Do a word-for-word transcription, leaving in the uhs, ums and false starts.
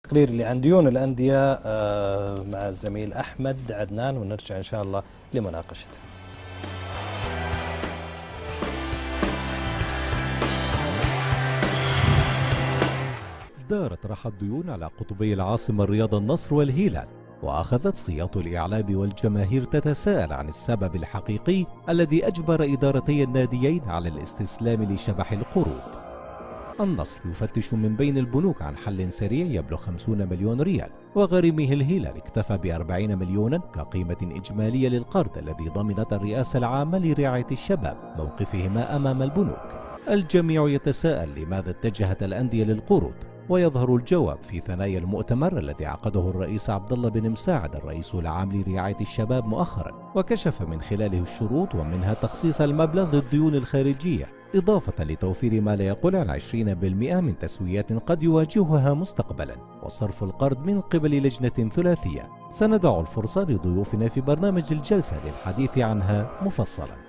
التقرير اللي عن ديون الأندية آه، مع الزميل أحمد عدنان، ونرجع إن شاء الله لمناقشته. دارت رحى الديون على قطبي العاصمة الرياض النصر والهلال، وأخذت سياط الإعلام والجماهير تتساءل عن السبب الحقيقي الذي أجبر إدارتي الناديين على الاستسلام لشبح القروض. النصر يفتش من بين البنوك عن حل سريع يبلغ خمسين مليون ريال، وغريمه الهلال اكتفى بأربعين مليونا كقيمة إجمالية للقرض الذي ضمنت الرئاسة العامة لرعاية الشباب موقفهما أمام البنوك. الجميع يتساءل لماذا اتجهت الأندية للقروض، ويظهر الجواب في ثنايا المؤتمر الذي عقده الرئيس عبد الله بن مساعد الرئيس العام لرعاية الشباب مؤخرا، وكشف من خلاله الشروط ومنها تخصيص المبلغ للديون الخارجية، إضافة لتوفير ما لا يقل عن عشرين بالمئة من تسويات قد يواجهها مستقبلا، وصرف القرض من قبل لجنة ثلاثية. سندع الفرصة لضيوفنا في برنامج الجلسة للحديث عنها مفصلا.